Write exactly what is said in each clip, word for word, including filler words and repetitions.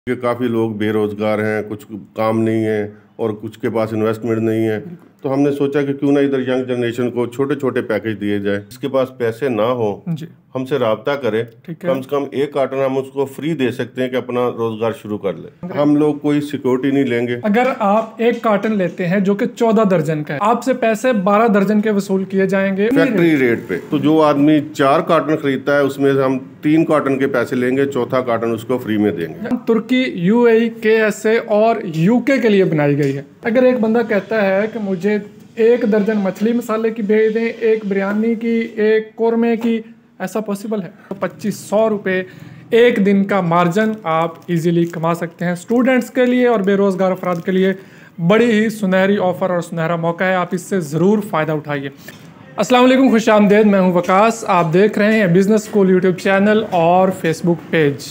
कि काफ़ी लोग बेरोज़गार हैं, कुछ काम नहीं है और कुछ के पास इन्वेस्टमेंट नहीं है, तो हमने सोचा कि क्यों ना इधर यंग जनरेशन को छोटे छोटे पैकेज दिए जाए। जिसके पास पैसे ना हो हमसे रब्ता करे, कम से कम एक कार्टन हम उसको फ्री दे सकते हैं कि अपना रोजगार शुरू कर ले। हम लोग कोई सिक्योरिटी नहीं लेंगे। अगर आप एक कार्टन लेते हैं जो कि चौदह दर्जन का है, आपसे पैसे बारह दर्जन के वसूल किए जाएंगे फैक्ट्री रेट पे। तो जो आदमी चार कार्टन खरीदता है उसमें से हम तीन कार्टन के पैसे लेंगे, चौथा कार्टन उसको फ्री में देंगे। तुर्की, यूएई, केएसए और यूके के लिए बनाई गई है। अगर एक बंदा कहता है कि मुझे एक दर्जन मछली मसाले की भेज दें, एक बिरयानी की, एक कोरमे की, ऐसा पॉसिबल है? तो पच्चीस सौ रुपये एक दिन का मार्जिन आप इजीली कमा सकते हैं। स्टूडेंट्स के लिए और बेरोजगार अफराद के लिए बड़ी ही सुनहरी ऑफर और सुनहरा मौका है, आप इससे ज़रूर फ़ायदा उठाइए। अस्सलाम वालेकुम, खुश आमदेद, मैं हूं वकास। आप देख रहे हैं बिजनेस स्कूल यूट्यूब चैनल और फेसबुक पेज।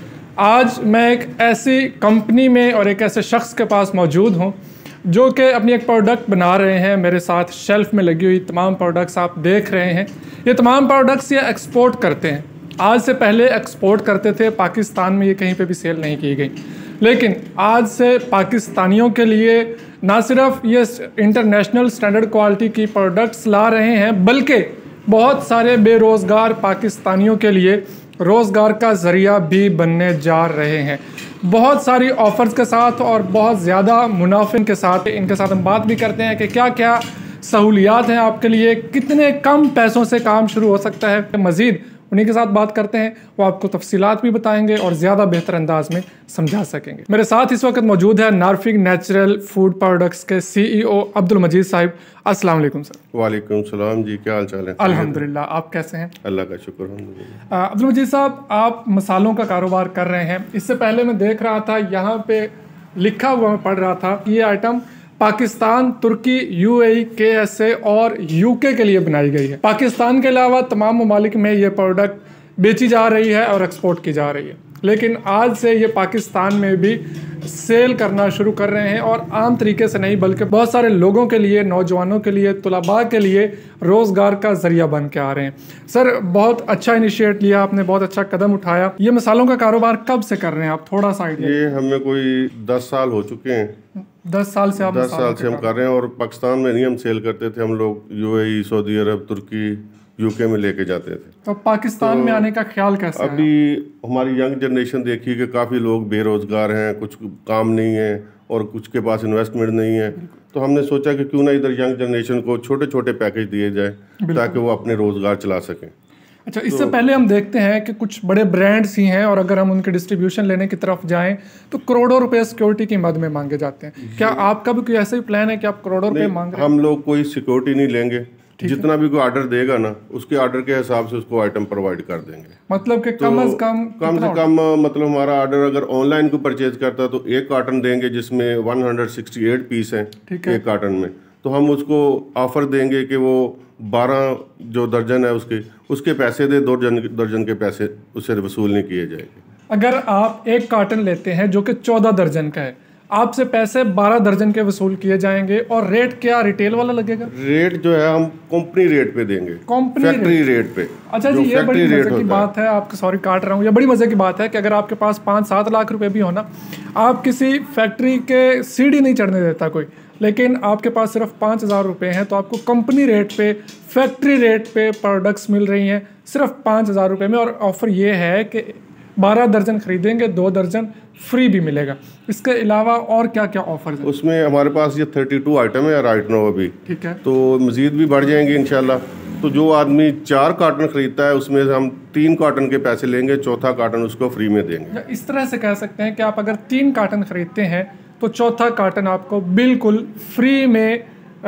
आज मैं एक ऐसी कंपनी में और एक ऐसे शख्स के पास मौजूद हूं जो कि अपनी एक प्रोडक्ट बना रहे हैं। मेरे साथ शेल्फ में लगी हुई तमाम प्रोडक्ट्स आप देख रहे हैं। ये तमाम प्रोडक्ट्स ये एक्सपोर्ट करते हैं। आज से पहले एक्सपोर्ट करते थे, पाकिस्तान में ये कहीं पे भी सेल नहीं की गई, लेकिन आज से पाकिस्तानियों के लिए ना सिर्फ ये इंटरनेशनल स्टैंडर्ड क्वालिटी की प्रोडक्ट्स ला रहे हैं, बल्कि बहुत सारे बेरोज़गार पाकिस्तानियों के लिए रोज़गार का ज़रिया भी बनने जा रहे हैं। बहुत सारी ऑफ़र्स के साथ और बहुत ज़्यादा मुनाफे के साथ इनके साथ हम बात भी करते हैं कि क्या क्या सहूलियात हैं आपके लिए, कितने कम पैसों से काम शुरू हो सकता है। मज़ीद उन्हीं के साथ बात करते हैं, वो आपको तफसीलात भी बताएंगे और ज़्यादा बेहतर अंदाज में समझा सकेंगे। मेरे साथ इस वक्त मौजूद है नारफिक नेचुरल फूड प्रोडक्ट्स के सीईओ अब्दुल मजीद साहिब। अस्सलाम वालेकुम सर। वालेकुम सलाम जी, क्या हाल चाल है? अल्हम्दुलिल्लाह, आप कैसे हैं? अल्लाह का शुक्र। अब्दुल मजीद साहब, आप मसालों का कारोबार कर रहे हैं। इससे पहले मैं देख रहा था यहाँ पे लिखा हुआ, मैं पढ़ रहा था कि ये आइटम पाकिस्तान, तुर्की, यूएई, केएसए और यूके के लिए बनाई गई है। पाकिस्तान के अलावा तमाम ममालिक में ये प्रोडक्ट बेची जा रही है और एक्सपोर्ट की जा रही है, लेकिन आज से ये पाकिस्तान में भी सेल करना शुरू कर रहे हैं और आम तरीके से नहीं बल्कि बहुत सारे लोगों के लिए, नौजवानों के लिए, तुलबा के लिए रोज़गार का ज़रिया बन के आ रहे हैं। सर, बहुत अच्छा इनिशिएट लिया आपने, बहुत अच्छा कदम उठाया। ये मसालों का कारोबार कब से कर रहे हैं आप, थोड़ा सा आइडिया? ये हमें कोई दस साल हो चुके हैं। दस साल से आप दस साल से हम कर रहे हैं और पाकिस्तान में नहीं हम सेल करते थे। हम लोग यूएई, सऊदी अरब, तुर्की, यूके में लेके जाते थे। तो पाकिस्तान तो में आने का ख्याल कैसे? अभी हमारी यंग जनरेशन देखिए कि काफ़ी लोग बेरोज़गार हैं, कुछ काम नहीं है और कुछ के पास इन्वेस्टमेंट नहीं है, तो हमने सोचा कि क्यों ना इधर यंग जनरेशन को छोटे छोटे पैकेज दिए जाए ताकि वो अपने रोज़गार चला सकें। अच्छा, इससे तो, पहले हम देखते हैं कि कुछ बड़े ब्रांड्स ही हैं और अगर हम उनके डिस्ट्रीब्यूशन लेने की तरफ जाएं तो करोड़ों रुपए सिक्योरिटी की मद में मांगे जाते हैं। क्या आपका भी कोई ऐसा ही प्लान है कि आप करोड़ों रुपए मांग रहे हैं? हम लोग कोई सिक्योरिटी नहीं लेंगे। जितना भी कोई ऑर्डर देगा ना, उसके ऑर्डर के हिसाब से उसको आइटम प्रोवाइड कर देंगे। मतलब कि कम से कम कम से कम मतलब हमारा ऑर्डर अगर ऑनलाइन को परचेज करता है तो एक कार्टन देंगे जिसमें एक सौ अड़सठ पीस हैं एक कार्टन में, तो हम उसको ऑफर देंगे कि वो बारह जो दर्जन है उसके उसके पैसे दे, दो दर्जन के पैसे उससे वसूल नहीं किए जाएंगे। अगर आप एक कार्टन लेते हैं जो कि चौदह दर्जन का है, आपसे पैसे बारह दर्जन के वसूल किए जाएंगे। और रेट क्या रिटेल वाला लगेगा? रेट जो है हम कंपनी रेट पे देंगे, कंपनी फैक्ट्री रेट, रेट पे। अच्छा जी, ये बड़ी मजे की बात है। आपको सॉरी काट रहा हूँ, ये बड़ी मजे की बात है कि अगर आपके पास पाँच सात लाख रुपए भी हो ना, आप किसी फैक्ट्री के सीढ़ी नहीं चढ़ने देता कोई, लेकिन आपके पास सिर्फ पाँच हज़ार रुपये हैं तो आपको कंपनी रेट पे, फैक्ट्री रेट पे प्रोडक्ट्स मिल रही हैं सिर्फ पाँच हज़ार रुपये में। और ऑफ़र ये है कि बारह दर्जन खरीदेंगे, दो दर्जन फ्री भी मिलेगा। इसके अलावा और क्या क्या ऑफर्स हैं? उसमें हमारे पास ये थर्टी टू आइटम है राइट नाउ अभी, ठीक है, तो मज़ीद भी बढ़ जाएंगे इंशाल्लाह। तो जो आदमी चार कार्टन खरीदता है उसमें से हम तीन कार्टन के पैसे लेंगे, चौथा कार्टन उसको फ्री में देंगे। इस तरह से कह सकते हैं कि आप अगर तीन कार्टन खरीदते हैं तो चौथा कार्टन आपको बिल्कुल फ्री में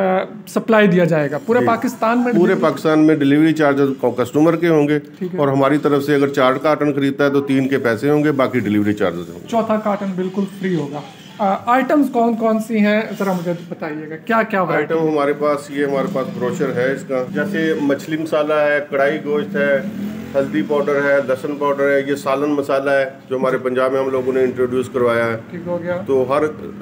सप्लाई दिया जाएगा। पूरे पाकिस्तान में पूरे पाकिस्तान में डिलीवरी चार्जेस कस्टमर के होंगे और हमारी तरफ से अगर चार कार्टन खरीदता है तो तीन के पैसे होंगे, बाकी डिलीवरी चार्जेस होंगे। चौथा कार्टन बिल्कुल फ्री होगा। आइटम्स कौन कौन सी हैं जरा मुझे बताइएगा, क्या क्या आइटम हमारे पास? ये हमारे पास ब्रोशर है इसका, जैसे मछली मसाला है, कढ़ाई गोश्त है, हल्दी पाउडर है, लहसुन पाउडर है, ये सालन मसाला है जो हमारे पंजाब में हम लोगों ने इंट्रोड्यूस करवाया है। ठीक हो गया। तो हर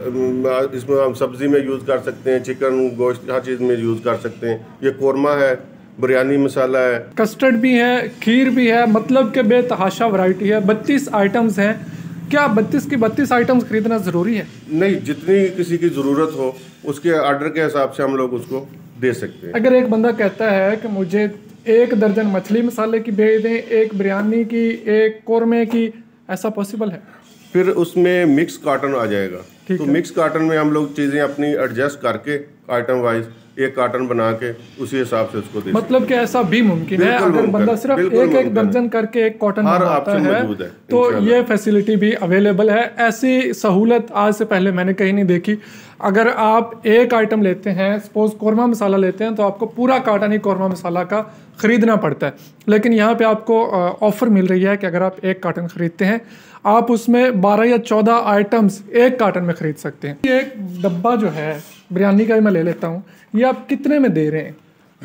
इसमें हम सब्जी में यूज़ कर सकते हैं, चिकन गोश्त हर चीज़ में यूज़ कर सकते हैं। ये कोरमा है, बिरयानी मसाला है, कस्टर्ड भी है, खीर भी है, मतलब कि बेतहाशा वैरायटी है। बत्तीस आइटम्स हैं क्या बत्तीस की बत्तीस आइटम्स खरीदना ज़रूरी है? नहीं, जितनी किसी की ज़रूरत हो उसके ऑर्डर के हिसाब से हम लोग उसको दे सकते हैं। अगर एक बंदा कहता है कि मुझे एक दर्जन मछली मसाले की भेज दें, एक बिरयानी की, एक कौरमे की, ऐसा पॉसिबल है? फिर उसमें मिक्स कार्टन आ जाएगा। तो मिक्स कार्टन में हम लोग चीज़ें अपनी एडजस्ट करके आइटम वाइज एक कार्टन बना के उसी हिसाब से उसको दे। मतलब कि ऐसा भी मुमकिन है अगर बंदा सिर्फ एक एक दर्जन करके एक कॉटन बनाता है, है तो ये फैसिलिटी भी अवेलेबल है। ऐसी सहूलत आज से पहले मैंने कहीं नहीं देखी। अगर आप एक आइटम लेते हैं, सपोज कौरमा मसाला लेते हैं, तो आपको पूरा कार्टन ही कौरमा मसाला का खरीदना पड़ता है। लेकिन यहाँ पे आपको ऑफर मिल रही है कि अगर आप एक कार्टन खरीदते हैं, आप उसमें बारह या चौदह आइटम्स एक कार्टन में खरीद सकते हैं। ये एक डब्बा जो है बिरयानी का मैं ले लेता हूँ, ये आप कितने में दे रहे हैं?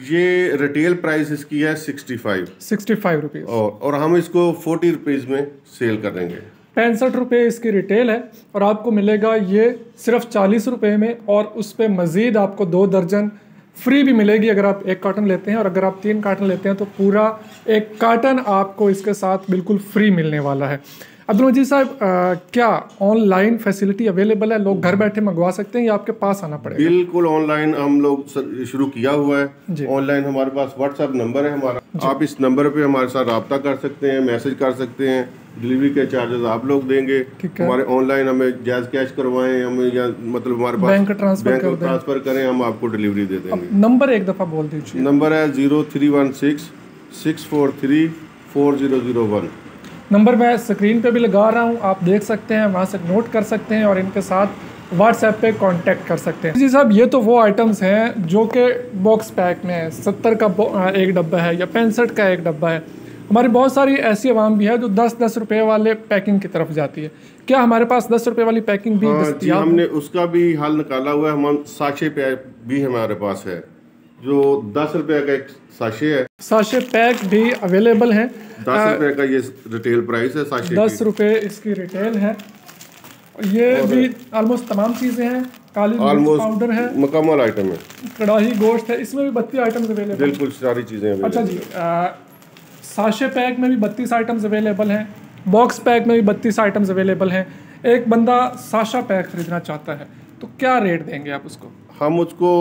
ये रिटेल प्राइस इसकी है sixty five sixty five rupees और, और हम इसको फोर्टी रुपीज़ में सेल करेंगे। पैंसठ रुपये इसकी रिटेल है और आपको मिलेगा ये सिर्फ चालीस रुपये में, और उस पर मज़ीद आपको दो दर्जन फ्री भी मिलेगी अगर आप एक कार्टन लेते हैं, और अगर आप तीन कार्टन लेते हैं तो पूरा एक कार्टन आपको इसके साथ बिल्कुल फ्री मिलने वाला है। अब्दुल मजीद साहब, क्या ऑनलाइन फैसिलिटी अवेलेबल है? लोग घर बैठे मंगवा सकते हैं या आपके पास आना पड़ेगा? बिल्कुल ऑनलाइन हम लोग शुरू किया हुआ है। ऑनलाइन हमारे पास व्हाट्सएप नंबर है हमारा, आप इस नंबर पे हमारे साथ रब्ता कर सकते हैं, मैसेज कर सकते हैं। डिलीवरी के चार्जेस आप लोग देंगे। हमारे ऑनलाइन हमें जैज कैश करवाएं, हमें या मतलब हमारे पास बैंक ट्रांसफर बैंक कर ट्रांसफर करें, हम आपको डिलीवरी दे देंगे। नंबर एक दफ़ा बोल दीजिए। नंबर है zero three one six six four three four zero zero one. Number मैं स्क्रीन पे भी लगा रहा हूँ, आप देख सकते हैं, वहाँ से नोट कर सकते हैं और इनके साथ व्हाट्सएप पे कांटेक्ट कर सकते हैं। जी साहब, ये तो वो आइटम्स हैं जो कि बॉक्स पैक में है, सत्तर का एक डब्बा है या पैंसठ का एक डब्बा है। हमारी बहुत सारी ऐसी आवाम भी है जो दस दस रुपये वाले पैकिंग की तरफ जाती है। क्या हमारे पास दस रुपये वाली पैकिंग भी दस्तयाब है? हमने उसका भी हल निकाला हुआ है। हम साशे पैक भी हमारे पास है, जो दस रुपये का एक साशे है। साशे पैक भी अवेलेबल है। दस रुपये का ये रिटेल प्राइस है साशे, दस रुपये इसकी रिटेल है। ये भी ऑलमोस्ट तमाम चीज़ें हैं। काली मिर्च पाउडर है, मुकम्मल आइटम है। कढ़ाई गोश्त है, इसमें भी बत्तीस आइटम्स अवेलेबल। बिल्कुल सारी चीज़ें। अच्छा जी, साशे पैक में भी बत्तीस आइटम्स अवेलेबल हैं, बॉक्स पैक में भी बत्तीस आइटम्स अवेलेबल हैं। एक बंदा साशा पैक खरीदना चाहता है तो क्या रेट देंगे आप उसको? हम उसको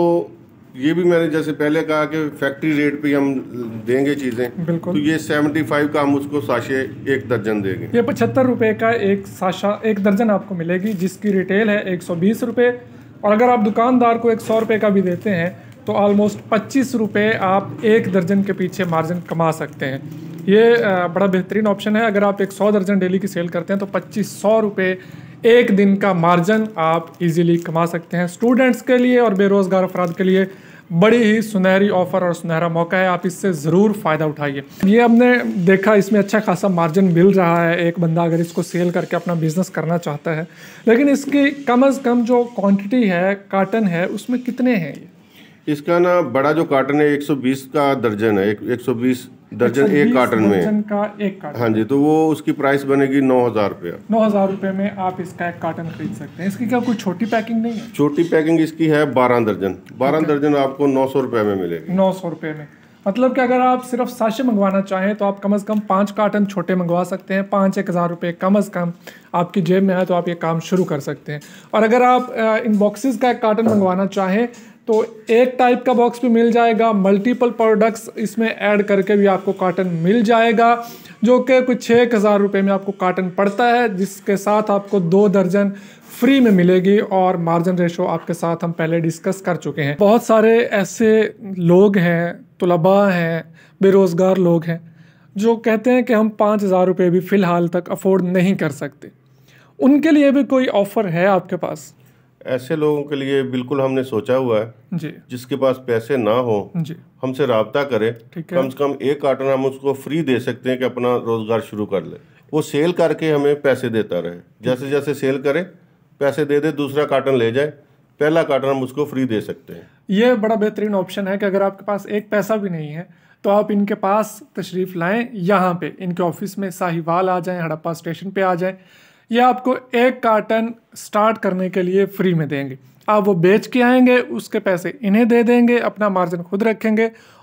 ये भी मैंने जैसे पहले कहा कि फैक्ट्री रेट पे हम देंगे चीज़ें। बिल्कुल। तो ये पचहत्तर का हम उसको साशे एक दर्जन देंगे। ये पचहत्तर रुपये का एक साशा एक दर्जन आपको मिलेगी, जिसकी रिटेल है एक सौ बीस रुपये, और अगर आप दुकानदार को एक सौ रुपये का भी देते हैं तो ऑलमोस्ट पच्चीस रुपये आप एक दर्जन के पीछे मार्जिन कमा सकते हैं। ये बड़ा बेहतरीन ऑप्शन है। अगर आप एक सौ दर्जन डेली की सेल करते हैं तो पच्चीस सौ रुपये एक दिन का मार्जिन आप इजीली कमा सकते हैं। स्टूडेंट्स के लिए और बेरोज़गार अफराद के लिए बड़ी ही सुनहरी ऑफ़र और सुनहरा मौका है, आप इससे ज़रूर फ़ायदा उठाइए। ये हमने देखा इसमें अच्छा खासा मार्जिन मिल रहा है, एक बंदा अगर इसको सेल करके अपना बिज़नेस करना चाहता है। लेकिन इसकी कम अज़ कम जो क्वांटिटी है, कार्टन है, उसमें कितने हैं ये? इसका ना बड़ा जो कार्टन है एक सौ बीस का दर्जन है, एक सौ बीस दर्जन एक कार्टन में का एक कार्टन। हाँ जी, तो वो उसकी प्राइस बनेगी नौ हज़ार रुपया। नौ हज़ार रुपये में आप इसका एक कार्टन खरीद सकते हैं। इसकी क्या कोई छोटी पैकिंग नहीं है? छोटी पैकिंग इसकी है बारह दर्जन। बारह दर्जन आपको नौ सौ रुपये में मिलेगी। नौ सौ रुपये में मतलब कि अगर आप सिर्फ साशे मंगवाना चाहें तो आप कम अज़ कम पाँच कार्टन छोटे मंगवा सकते हैं। पाँच एक हज़ार रुपये कम अज़ कम आपकी जेब में है तो आप ये काम शुरू कर सकते हैं। और अगर आप इन बॉक्सेस का एक कार्टन मंगवाना चाहें तो एक टाइप का बॉक्स भी मिल जाएगा, मल्टीपल प्रोडक्ट्स इसमें ऐड करके भी आपको कार्टन मिल जाएगा, जो कि कुछ छः हज़ार रुपये में आपको कार्टन पड़ता है, जिसके साथ आपको दो दर्जन फ्री में मिलेगी। और मार्जिन रेशो आपके साथ हम पहले डिस्कस कर चुके हैं। बहुत सारे ऐसे लोग हैं, तुलबा हैं, बेरोज़गार लोग हैं, जो कहते हैं कि हम पाँच हज़ार रुपये भी फ़िलहाल तक अफोर्ड नहीं कर सकते। उनके लिए भी कोई ऑफ़र है आपके पास? ऐसे लोगों के लिए बिल्कुल हमने सोचा हुआ है जी। जिसके पास पैसे ना हो जी, हमसे रब्ता करे। कम से कम एक कार्टन हम उसको फ्री दे सकते हैं कि अपना रोजगार शुरू कर ले। वो सेल करके हमें पैसे देता रहे, जैसे जैसे सेल करे पैसे दे दे, दूसरा कार्टन ले जाए, पहला कार्टन हम उसको फ्री दे सकते हैं। ये बड़ा बेहतरीन ऑप्शन है कि अगर आपके पास एक पैसा भी नहीं है तो आप इनके पास तशरीफ़ लाएँ, यहाँ पे इनके ऑफिस में साहिवाल आ जाएँ, हड़प्पा स्टेशन पे आ जाएँ। ये आपको एक कार्टन स्टार्ट करने के लिए फ्री में देंगे। आप वो बेच के आएंगे, उसके पैसे इन्हें दे देंगे, अपना मार्जिन खुद रखेंगे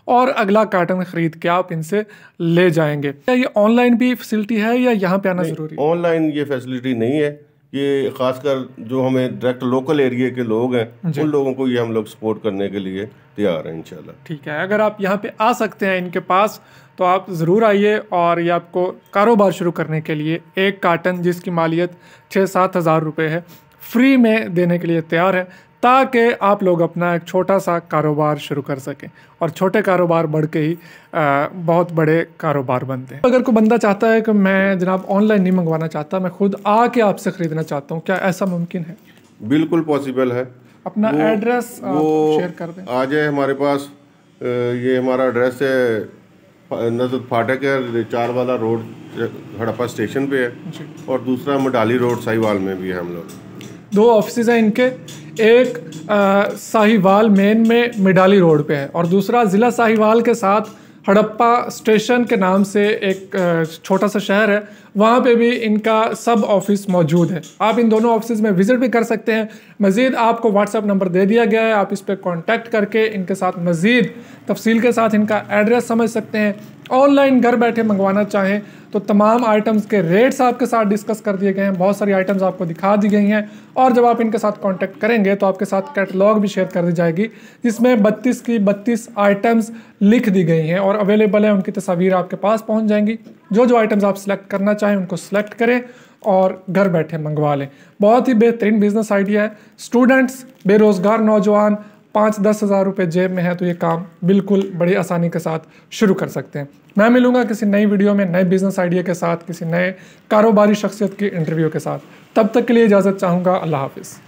और अगला कार्टन ख़रीद के आप इनसे ले जाएंगे। क्या ये ऑनलाइन भी फैसिलिटी है या यहाँ पे आना ज़रूरी है? ऑनलाइन ये फैसिलिटी नहीं है, ये खासकर जो हमें डायरेक्ट लोकल एरिया के लोग हैं उन लोगों को ये हम लोग सपोर्ट करने के लिए तैयार हैं इंशाल्लाह। ठीक है, अगर आप यहाँ पे आ सकते हैं इनके पास तो आप ज़रूर आइए और ये आपको कारोबार शुरू करने के लिए एक कार्टन जिसकी मालियत छः सात हज़ार रुपये है फ्री में देने के लिए तैयार है, ताकि आप लोग अपना एक छोटा सा कारोबार शुरू कर सकें और छोटे कारोबार बढ़ के ही आ, बहुत बड़े कारोबार बनते हैं। अगर कोई बंदा चाहता है कि मैं जनाब ऑनलाइन नहीं मंगवाना चाहता, मैं खुद आके आपसे ख़रीदना चाहता हूँ, क्या ऐसा मुमकिन है? बिल्कुल पॉसिबल है। अपना एड्रेस शेयर कर दें। आ जाए हमारे पास, ये हमारा एड्रेस है नजर फाटक है, चार वाला रोड हड़प्पा स्टेशन पे है और दूसरा मडाली रोड साहिवाल में भी है। हम लोग दो ऑफिस हैं इनके, एक आ, साहिवाल मेन में मिडाली रोड पे है और दूसरा ज़िला साहिवाल के साथ हड़प्पा स्टेशन के नाम से एक छोटा सा शहर है, वहाँ पे भी इनका सब ऑफिस मौजूद है। आप इन दोनों ऑफिस में विज़िट भी कर सकते हैं। मज़ीद आपको व्हाट्सएप नंबर दे दिया गया है, आप इस पर कॉन्टैक्ट करके इनके साथ मज़ीद तफसील के साथ इनका एड्रेस समझ सकते हैं। ऑनलाइन घर बैठे मंगवाना चाहें तो तमाम आइटम्स के रेट्स आपके साथ डिस्कस कर दिए गए हैं, बहुत सारी आइटम्स आपको दिखा दी गई हैं और जब आप इनके साथ कांटेक्ट करेंगे तो आपके साथ कैटलॉग भी शेयर कर दी जाएगी जिसमें बत्तीस की बत्तीस आइटम्स लिख दी गई हैं और अवेलेबल है, उनकी तस्वीर आपके पास पहुंच जाएंगी। जो जो आइटम्स आप सिलेक्ट करना चाहें उनको सिलेक्ट करें और घर बैठे मंगवा लें। बहुत ही बेहतरीन बिजनेस आइडिया है। स्टूडेंट्स, बेरोज़गार नौजवान पाँच दस हज़ार रुपये जेब में है तो ये काम बिल्कुल बड़ी आसानी के साथ शुरू कर सकते हैं। मैं मिलूंगा किसी नई वीडियो में नए बिजनेस आइडिया के साथ, किसी नए कारोबारी शख्सियत की इंटरव्यू के साथ। तब तक के लिए इजाज़त चाहूँगा। अल्लाह हाफिज़।